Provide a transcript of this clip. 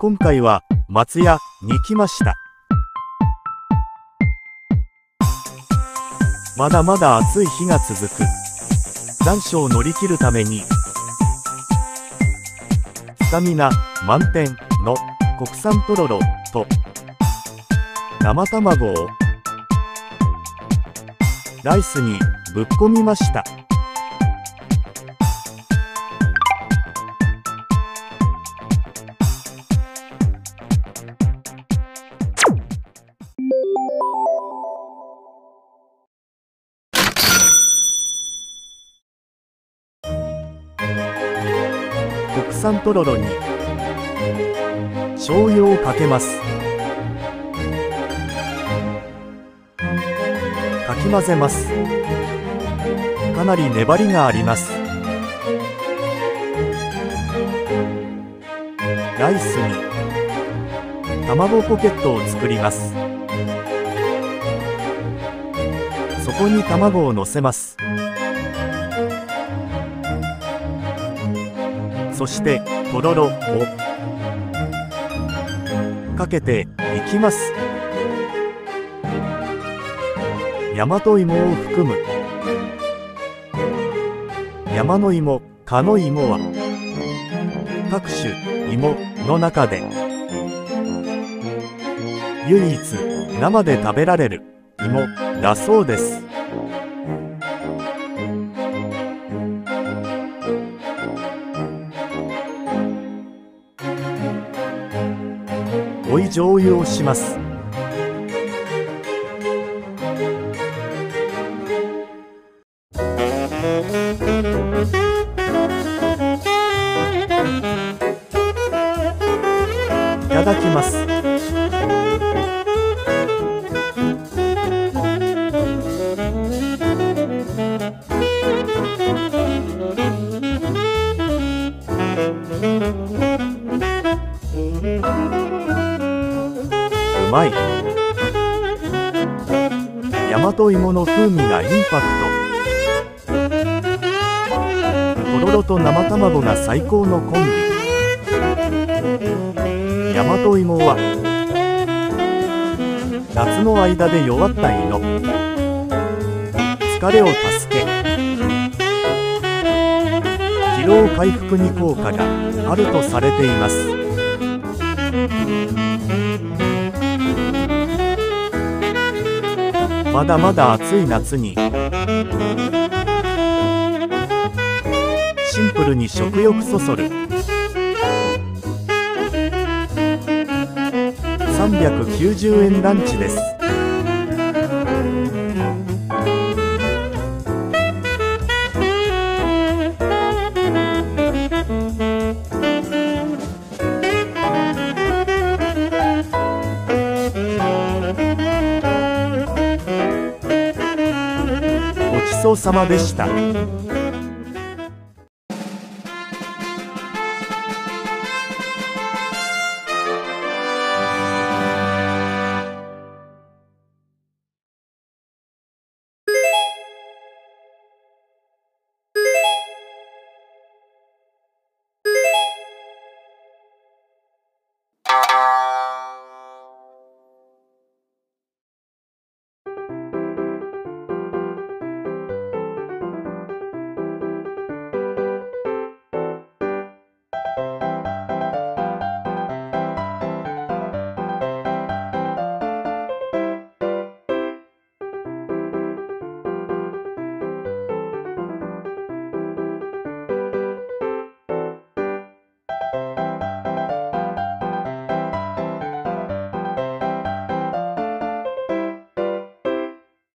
今回は松屋に来ました。まだまだ暑い日が続く。残暑を乗り切るためにスタミナ満点の国産とろろと生卵をライスにぶっ込みました。国産とろろに醤油をかけます。かき混ぜます。かなり粘りがあります。ライスに卵ポケットを作ります。そこに卵をのせます。そしてとろろをかけていきます。大和芋を含む山の芋、かの芋は各種芋の中で唯一生で食べられる芋だそうです。追い醤油をします。いただきます。うまい。大和芋の風味がインパクト。とろろと生卵が最高のコンビ。大和芋は夏の間で弱った胃の疲れを助け、疲労回復に効果があるとされています。まだまだ暑い夏にシンプルに食欲そそる390円ランチです。ごちそうさまでした。